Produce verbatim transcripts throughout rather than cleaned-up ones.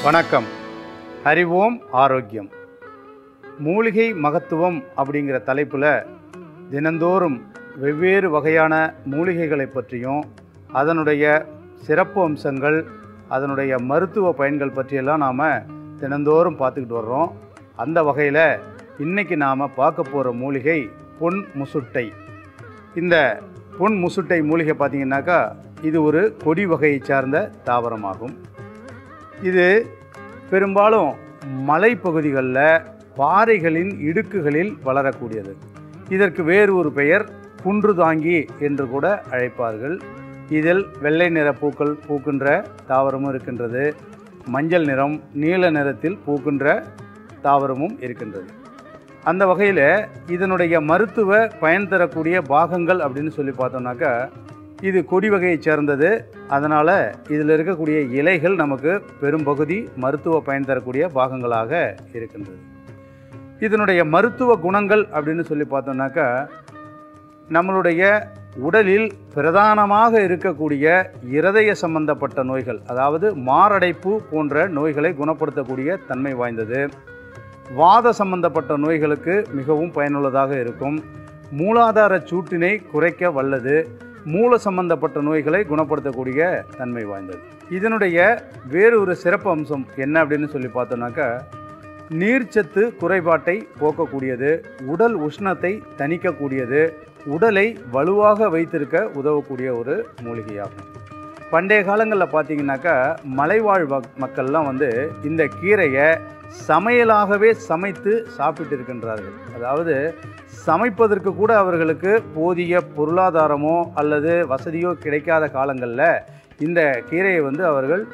வணக்கம். அறிவோம் ஆரோக்கியம். மூலிகை மகத்துவம் அப்படிங்கிற தலைப்பில் தினந்தோறும் வெவ்வேறு வகையான மூலிகைகளை பற்றியும் அதனுடைய சிறப்பு அம்சங்கள், அதனுடைய மருத்துவ பயன்கள் பற்றியெல்லாம் நாம் தினந்தோறும் பார்த்துக்கிட்டு வர்றோம். அந்த வகையில் இன்றைக்கி நாம் பார்க்க போகிற மூலிகை பொன் முசுட்டை. இந்த பொன் முசுட்டை மூலிகை பார்த்திங்கனாக்கா இது ஒரு கொடி வகையை சார்ந்த தாவரமாகும். இது பெரும்பாலும் மலைப்பகுதிகளில் பாறைகளின் இடுக்குகளில் வளரக்கூடியது. இதற்கு வேறு ஒரு பெயர் குன்று தாங்கி என்று கூட அழைப்பார்கள். இதில் வெள்ளை நிற பூக்கள் பூக்கின்ற தாவரமும் இருக்கின்றது, மஞ்சள் நிறம் நீல நிறத்தில் பூக்கின்ற தாவரமும் இருக்கின்றது. அந்த வகையில் இதனுடைய மருத்துவ பயன் தரக்கூடிய பாகங்கள் அப்படின்னு சொல்லி பார்த்தோம்னாக்கா இது கொடி வகையை சேர்ந்தது. அதனால் இதில் இருக்கக்கூடிய இலைகள் நமக்கு பெரும்பகுதி மருத்துவ பயன் தரக்கூடிய பாகங்களாக இருக்கின்றது. இதனுடைய மருத்துவ குணங்கள் அப்படின்னு சொல்லி பார்த்தோம்னாக்கா நம்மளுடைய உடலில் பிரதானமாக இருக்கக்கூடிய இருதய சம்பந்தப்பட்ட நோய்கள், அதாவது மாரடைப்பு போன்ற நோய்களை குணப்படுத்தக்கூடிய தன்மை வாய்ந்தது. வாத சம்பந்தப்பட்ட நோய்களுக்கு மிகவும் பயனுள்ளதாக இருக்கும். மூலாதார சூட்டினை குறைக்க வல்லது. மூல சம்பந்தப்பட்ட நோய்களை குணப்படுத்தக்கூடிய தன்மை வாய்ந்தது. இதனுடைய வேறு ஒரு சிறப்பு அம்சம் என்ன அப்படின்னு சொல்லி பார்த்தோம்னாக்கா நீர்ச்சத்து குறைபாட்டை போக்கக்கூடியது, உடல் உஷ்ணத்தை தணிக்கக்கூடியது, உடலை வலுவாக வைத்திருக்க உதவக்கூடிய ஒரு மூலிகையாகும். பண்டைய காலங்களில் பார்த்திங்கனாக்கா மலைவாழ் மக்கள்லாம் வந்து இந்த கீரையை சமையலாகவே சமைத்து சாப்பிட்டு இருக்கின்றார்கள். அதாவது சமைப்பதற்கு கூட அவர்களுக்கு போதிய பொருளாதாரமோ அல்லது வசதியோ கிடைக்காத காலங்களில் இந்த கீரையை வந்து அவர்கள்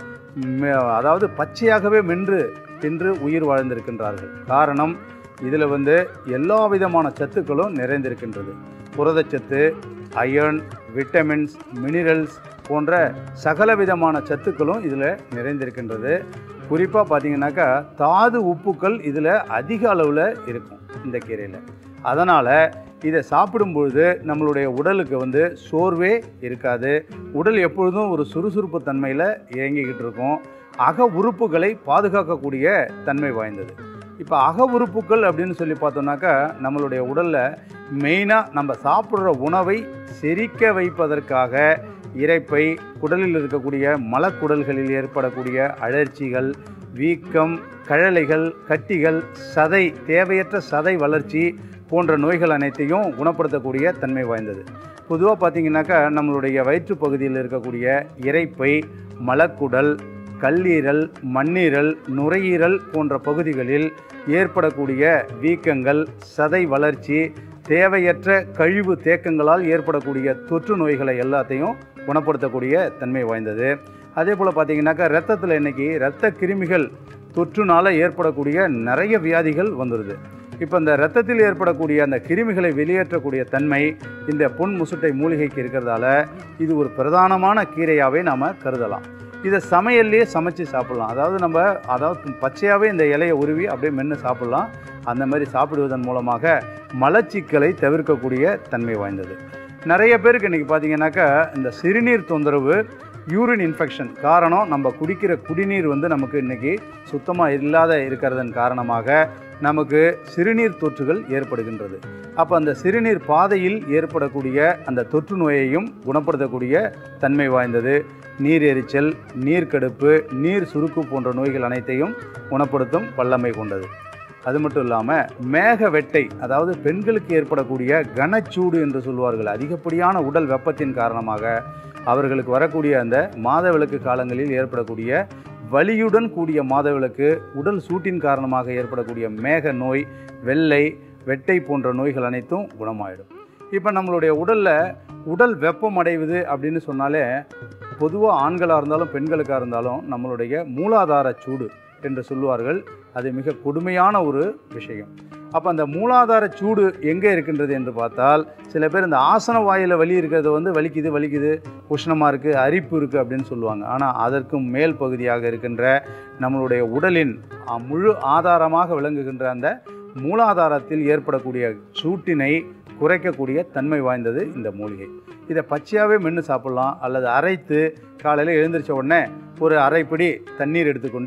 அதாவது பச்சையாகவே மென்று தின்று உயிர் வாழ்ந்திருக்கின்றார்கள். காரணம், இதில் வந்து எல்லா விதமான சத்துக்களும் நிறைந்திருக்கின்றது. புரதச்சத்து, அயர்ன், விட்டமின்ஸ், மினரல்ஸ் போன்ற சகல விதமான சத்துக்களும் இதில் நிறைந்திருக்கின்றது. குறிப்பாக பார்த்திங்கனாக்கா தாது உப்புக்கள் இதில் அதிக அளவில் இருக்கும் இந்த கீரையில். அதனால் இதை சாப்பிடும்பொழுது நம்மளுடைய உடலுக்கு வந்து சோர்வே இருக்காது. உடல் எப்பொழுதும் ஒரு சுறுசுறுப்பு தன்மையில் இயங்கிக்கிட்டு இருக்கும். அக உறுப்புகளை பாதுகாக்கக்கூடிய தன்மை வாய்ந்தது. இப்போ அக உறுப்புக்கள் அப்படின்னு சொல்லி பார்த்தோம்னாக்கா நம்மளுடைய உடலில் மெயினாக நம்ம சாப்பிட்ற உணவை செரிக்க வைப்பதற்காக இரைப்பை, குடலில் இருக்கக்கூடிய மலக்குடல்களில் ஏற்படக்கூடிய அழற்சிகள், வீக்கம், கழலைகள், கட்டிகள், சதை, தேவையற்ற சதை வளர்ச்சி போன்ற நோய்கள் அனைத்தையும் குணப்படுத்தக்கூடிய தன்மை வாய்ந்தது. பொதுவாக பார்த்திங்கனாக்கா நம்மளுடைய வயிற்று பகுதியில் இருக்கக்கூடிய இரைப்பை, மலக்குடல், கல்லீரல், மண்ணீரல், நுரையீரல் போன்ற பகுதிகளில் ஏற்படக்கூடிய வீக்கங்கள், சதை வளர்ச்சி, தேவையற்ற கழிவு தேக்கங்களால் ஏற்படக்கூடிய தொற்று நோய்களை எல்லாத்தையும் குணப்படுத்தக்கூடிய தன்மை வாய்ந்தது. அதே போல் பார்த்திங்கனாக்கா இரத்தத்தில் இன்றைக்கி இரத்த கிருமிகள் தொற்றுனால் ஏற்படக்கூடிய நிறைய வியாதிகள் வந்துடுது. இப்போ இந்த இரத்தத்தில் ஏற்படக்கூடிய அந்த கிருமிகளை வெளியேற்றக்கூடிய தன்மை இந்த பொன் முசுட்டை மூலிகைக்கு இருக்கிறதால இது ஒரு பிரதானமான கீரையாகவே நாம் கருதலாம். இதை சமையல்லையே சமைச்சு சாப்பிட்லாம். அதாவது நம்ம அதாவது பச்சையாகவே இந்த இலையை உருவி அப்படியே மென்று சாப்பிட்லாம். அந்த மாதிரி சாப்பிடுவதன் மூலமாக மலச்சிக்கலை தவிர்க்கக்கூடிய தன்மை வாய்ந்தது. நிறைய பேருக்கு இன்றைக்கி பார்த்திங்கனாக்கா இந்த சிறுநீர் தொந்தரவு, யூரின் இன்ஃபெக்ஷன் காரணம் நம்ம குடிக்கிற குடிநீர் வந்து நமக்கு இன்றைக்கி சுத்தமாக இல்லாத இருக்கிறதன் காரணமாக நமக்கு சிறுநீர் தொற்றுகள் ஏற்படுகின்றது. அப்போ அந்த சிறுநீர் பாதையில் ஏற்படக்கூடிய அந்த தொற்று நோயையும் குணப்படுத்தக்கூடிய தன்மை வாய்ந்தது. நீர் எரிச்சல், நீர்க்கடுப்பு, நீர் சுருக்கு போன்ற நோய்கள் அனைத்தையும் குணப்படுத்தும் வல்லமை கொண்டது. அது மட்டும் இல்லாமல் மேக வெட்டை, அதாவது பெண்களுக்கு ஏற்படக்கூடிய கனச்சூடு என்று சொல்வார்கள். அதிகப்படியான உடல் வெப்பத்தின் காரணமாக அவர்களுக்கு வரக்கூடிய அந்த மாதவிலக்கு காலங்களில் ஏற்படக்கூடிய வலியுடன் கூடிய மாதவிலக்கு, உடல் சூட்டின் காரணமாக ஏற்படக்கூடிய மேக நோய், வெள்ளை, வெட்டை போன்ற நோய்கள் அனைத்தும் குணமாயிடும். இப்போ நம்மளுடைய உடலில் உடல் வெப்பம் அடைவது அப்படின்னு சொன்னாலே பொதுவாக ஆண்களாக இருந்தாலும் பெண்களுக்காக இருந்தாலும் நம்மளுடைய மூலாதார சூடு என்று சொல்லுவார்கள். அது மிக கொடுமையான ஒரு விஷயம். அப்போ அந்த மூலாதார சூடு எங்கே இருக்கின்றது என்று பார்த்தால் சில பேர் இந்த ஆசன வாயில் வலி இருக்கிறது வந்து வலிக்குது வலிக்குது உஷ்ணமாக இருக்குது, அரிப்பு இருக்குது அப்படின்னு சொல்லுவாங்க. ஆனால் அதற்கும் மேல் பகுதியாக இருக்கின்ற நம்மளுடைய உடலின் முழு ஆதாரமாக விளங்குகின்ற அந்த மூலாதாரத்தில் ஏற்படக்கூடிய சூட்டினை குறைக்கக்கூடிய தன்மை வாய்ந்தது இந்த மூலிகை. இதை பச்சையாகவே மென்று சாப்பிட்லாம், அல்லது அரைத்து காலையில் எழுந்திரிச்ச உடனே ஒரு அரைப்படி தண்ணீர் எடுத்துக்கொண்டு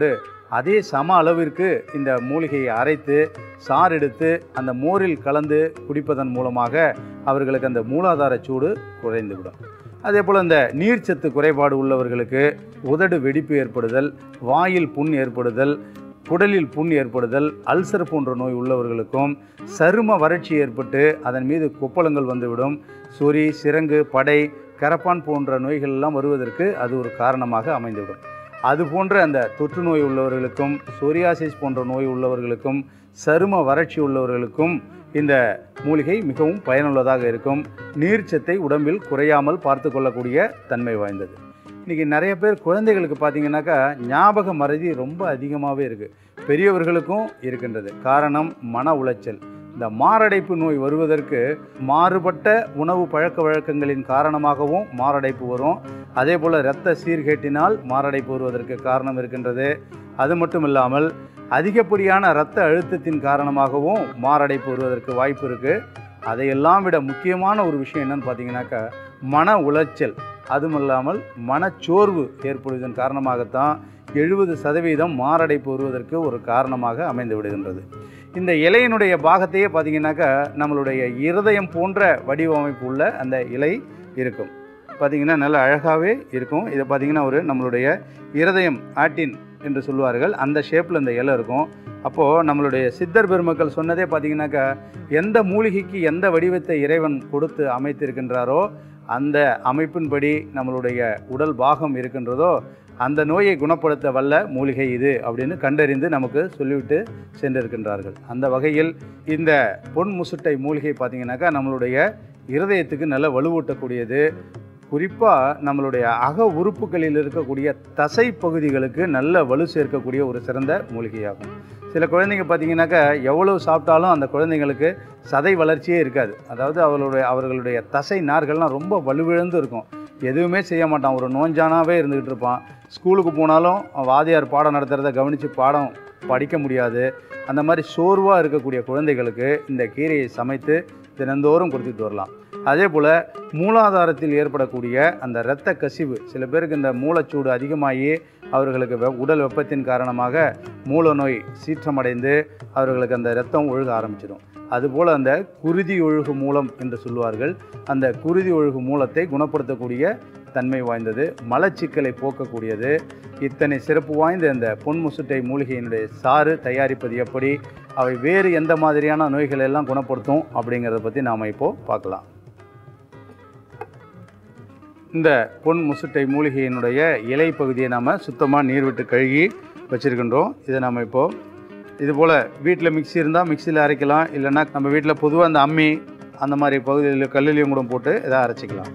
அதே சம அளவிற்கு இந்த மூலிகையை அரைத்து சாறு எடுத்து அந்த மோரில் கலந்து குடிப்பதன் மூலமாக அவர்களுக்கு அந்த மூலாதார சூடு குறைந்துவிடும். அதே போல் இந்த நீர்ச்சத்து குறைபாடு உள்ளவர்களுக்கு உதடு வெடிப்பு ஏற்படுதல், வாயில் புண் ஏற்படுதல், குடலில் புண் ஏற்படுதல், அல்சர் போன்ற நோய் உள்ளவர்களுக்கும் சரும வறட்சி ஏற்பட்டு அதன் மீது கொப்பளங்கள் வந்துவிடும். சொறி, சிரங்கு, படை, கரப்பான் போன்ற நோய்கள் எல்லாம் வருவதற்கு அது ஒரு காரணமாக அமைந்துவிடும். அது போன்ற அந்த தொற்று நோய் உள்ளவர்களுக்கும், சோரியாசிஸ் போன்ற நோய் உள்ளவர்களுக்கும், சரும வறட்சி உள்ளவர்களுக்கும் இந்த மூலிகை மிகவும் பயனுள்ளதாக இருக்கும். நீர்ச்சத்தை உடம்பில் குறையாமல் பார்த்து கொள்ளக்கூடிய தன்மை வாய்ந்தது. இன்றைக்கி நிறைய பேர் குழந்தைகளுக்கு பார்த்திங்கனாக்கா ஞாபக மறதி ரொம்ப அதிகமாகவே இருக்குது. பெரியவர்களுக்கும் இருக்கின்றது. காரணம் மன உளைச்சல். இந்த மாரடைப்பு நோய் வருவதற்கு மாறுபட்ட உணவு பழக்க வழக்கங்களின் காரணமாகவும் மாரடைப்பு வரும். அதே போல் இரத்த சீர்கேட்டினால் மாரடைப்பு வருவதற்கு காரணம் இருக்கின்றது. அது மட்டும் இல்லாமல் அதிகப்படியான இரத்த அழுத்தத்தின் காரணமாகவும் மாரடைப்பு வருவதற்கு வாய்ப்பு இருக்குது. அதையெல்லாம் விட முக்கியமான ஒரு விஷயம் என்னன்னு பார்த்தீங்கன்னாக்கா மன உளைச்சல், அதுவும் இல்லாமல் மனச்சோர்வு ஏற்படுவதன் காரணமாகத்தான் எழுபது சதவீதம் மாரடைப்பு வருவதற்கு ஒரு காரணமாக அமைந்து விடுகின்றது. இந்த இலையினுடைய பாகத்தையே பார்த்திங்கனாக்கா நம்மளுடைய இருதயம் போன்ற வடிவமைப்பு உள்ள அந்த இலை இருக்கும். பார்த்திங்கன்னா நல்ல அழகாகவே இருக்கும். இதை பார்த்திங்கன்னா ஒரு நம்மளுடைய இருதயம் ஆட்டின் என்று சொல்லுவார்கள், அந்த ஷேப்பில் இந்த இலை இருக்கும். அப்போது நம்மளுடைய சித்தர் பெருமக்கள் சொன்னதே பார்த்திங்கனாக்கா எந்த மூலிகைக்கு எந்த வடிவத்தை இறைவன் கொடுத்து அமைத்திருக்கின்றாரோ அந்த அமைப்பின்படி நம்மளுடைய உடல் பாகம் இருக்கின்றதோ அந்த நோயை குணப்படுத்த வல்ல மூலிகை இது அப்படின்னு கண்டறிந்து நமக்கு சொல்லிவிட்டு சென்றிருக்கின்றார்கள். அந்த வகையில் இந்த பொன் முசுட்டை மூலிகை பார்த்திங்கனாக்கா நம்மளுடைய இருதயத்துக்கு நல்ல வலுவூட்டக்கூடியது. குறிப்பாக நம்மளுடைய அக உறுப்புகளில் இருக்கக்கூடிய தசை பகுதிகளுக்கு நல்ல வலு சேர்க்கக்கூடிய ஒரு சிறந்த மூலிகையாகும். சில குழந்தைங்க பார்த்திங்கனாக்கா எவ்வளவு சாப்பிட்டாலும் அந்த குழந்தைங்களுக்கு சதை வளர்ச்சியே இருக்காது. அதாவது அவர்களுடைய அவர்களுடைய தசை நார்கள்லாம் ரொம்ப வலுவிழந்து இருக்கும். எதுவுமே செய்ய மாட்டான், ஒரு நோஞ்சானாவே இருந்துக்கிட்டு இருப்பான். ஸ்கூலுக்கு போனாலும் வாதியார் பாடம் நடத்துகிறத கவனித்து பாடம் படிக்க முடியாது. அந்த மாதிரி சோர்வாக இருக்கக்கூடிய குழந்தைகளுக்கு இந்த கீரையை சமைத்து தினந்தோறும் கொடுத்துட்டு வரலாம். அதே போல் மூலாதாரத்தில் ஏற்படக்கூடிய அந்த இரத்த கசிவு, சில பேருக்கு இந்த மூளைச்சூடு அதிகமாகி அவர்களுக்கு வெ உடல் வெப்பத்தின் காரணமாக மூல நோய் சீற்றமடைந்து அவர்களுக்கு அந்த இரத்தம் ஒழுக ஆரம்பிச்சிடும். அதுபோல் அந்த குருதி ஒழுகு மூலம் என்று சொல்லுவார்கள். அந்த குருதி ஒழுகு மூலத்தை குணப்படுத்தக்கூடிய தன்மை வாய்ந்தது, மலச்சிக்கலை போக்கக்கூடியது. இத்தனை சிறப்பு வாய்ந்த இந்த பொன் முசுட்டை மூலிகையினுடைய சாறு தயாரிப்பது எப்படி, அவை வேறு எந்த மாதிரியான நோய்களை எல்லாம் குணப்படுத்தும் அப்படிங்கிறத பற்றி நாம் இப்போது பார்க்கலாம். இந்த பொன் முசுட்டை மூலிகையினுடைய இலை பகுதியை நாம் சுத்தமாக நீர் விட்டு கழுகி வச்சுருக்கின்றோம். இதை நாம் இப்போது இதுபோல் வீட்டில் மிக்சி இருந்தால் மிக்சியில் அரைக்கலாம், இல்லைன்னா நம்ம வீட்டில் பொதுவாக அந்த அம்மி அந்த மாதிரி பகுதியில் கல்லுலையும் கூட போட்டு இதை அரைச்சிக்கலாம்.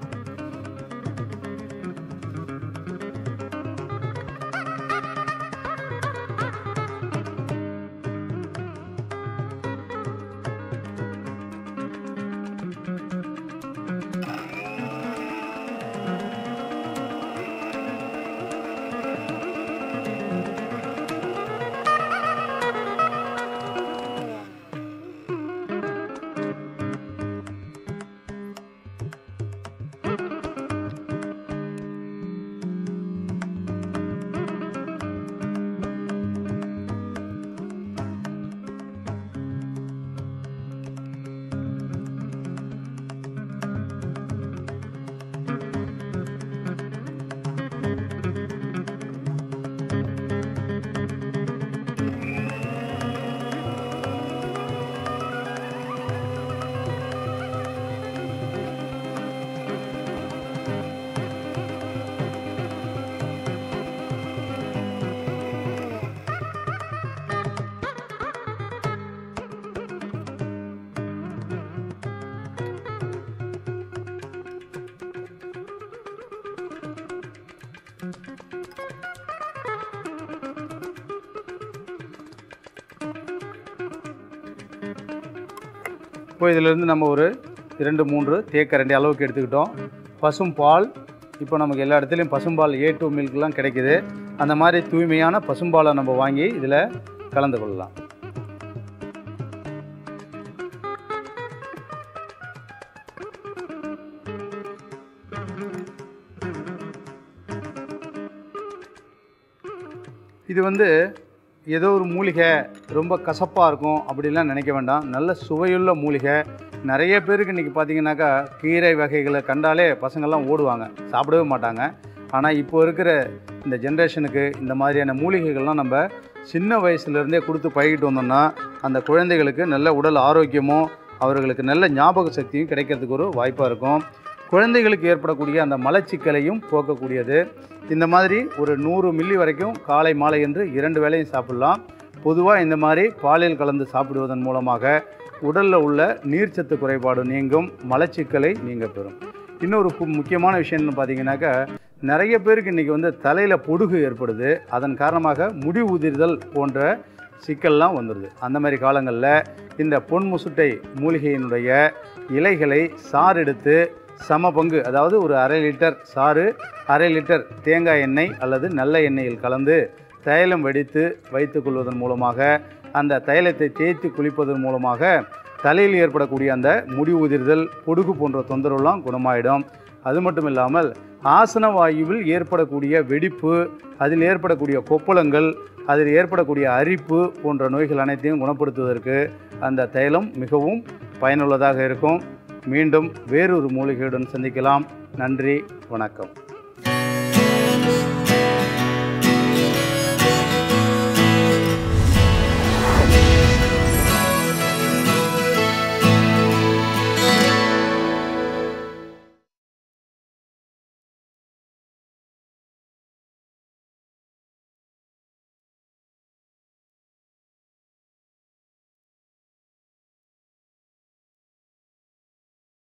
இப்போ இதிலிருந்து நம்ம ஒரு இரண்டு மூன்று தேக்கரண்டி அளவுக்கு எடுத்துக்கிட்டோம். பசும் பால், இப்போ நமக்கு எல்லா இடத்துலையும் பசும்பால் ஏ டூ மில்க்லாம் கிடைக்குது. அந்த மாதிரி தூய்மையான பசும்பாலை நம்ம வாங்கி இதில் கலந்து கொள்ளலாம். இது வந்து ஏதோ ஒரு மூலிகை ரொம்ப கசப்பாக இருக்கும் அப்படிலாம் நினைக்க வேண்டாம். நல்ல சுவையுள்ள மூலிகை. நிறைய பேருக்கு இன்றைக்கி பார்த்திங்கனாக்கா கீரை வகைகளை கண்டாலே பசங்கள்லாம் ஓடுவாங்க, சாப்பிடவே மாட்டாங்க. ஆனால் இப்போ இருக்கிற இந்த ஜென்ரேஷனுக்கு இந்த மாதிரியான மூலிகைகள்லாம் நம்ம சின்ன வயசுலேருந்தே கொடுத்து பழகிட்டு வந்தோம்னா அந்த குழந்தைகளுக்கு நல்ல உடல் ஆரோக்கியமும் அவர்களுக்கு நல்ல ஞாபக சக்தியும் கிடைக்கிறதுக்கு ஒரு வாய்ப்பாக இருக்கும். குழந்தைகளுக்கு ஏற்படக்கூடிய அந்த மலச்சிக்கலையும் போக்கக்கூடியது. இந்த மாதிரி ஒரு நூறு மில்லி வரைக்கும் காலை மாலை என்று இரண்டு வேளையும் சாப்பிட்லாம். பொதுவாக இந்த மாதிரி பாலில் கலந்து சாப்பிடுவதன் மூலமாக உடலில் உள்ள நீர்ச்சத்து குறைபாடு நீங்கும், மலச்சிக்கலை நீங்க பெறும். இன்னொரு முக்கியமான விஷயம்னு பார்த்தீங்கன்னாக்கா, நிறைய பேருக்கு இன்றைக்கி வந்து தலையில் பொடுகு ஏற்படுது. அதன் காரணமாக முடி உதிர்தல் போன்ற சிக்கல்லாம் வந்துடுது. அந்த மாதிரி காலங்களில் இந்த பொன் முசுட்டை மூலிகையினுடைய இலைகளை சாறு எடுத்து சம பங்கு, அதாவது ஒரு அரை லிட்டர் சாறு, அரை லிட்டர் தேங்காய் எண்ணெய் அல்லது நல்ல எண்ணெயில் கலந்து தைலம் வெடித்து வைத்து கொள்வதன் மூலமாக, அந்த தைலத்தை தேய்த்து குளிப்பதன் மூலமாக தலையில் ஏற்படக்கூடிய அந்த முடி உதிர்தல், பொடுகு போன்ற தொந்தரவுலாம் குணமாயிடும். அது மட்டும் இல்லாமல் ஆசன வாயுவில் ஏற்படக்கூடிய வெடிப்பு, அதில் ஏற்படக்கூடிய கொப்பளங்கள், அதில் ஏற்படக்கூடிய அரிப்பு போன்ற நோய்கள் அனைத்தையும் குணப்படுத்துவதற்கு அந்த தைலம் மிகவும் பயனுள்ளதாக இருக்கும். மீண்டும் வேறொரு மூலிகையுடன் சந்திக்கலாம். நன்றி, வணக்கம்.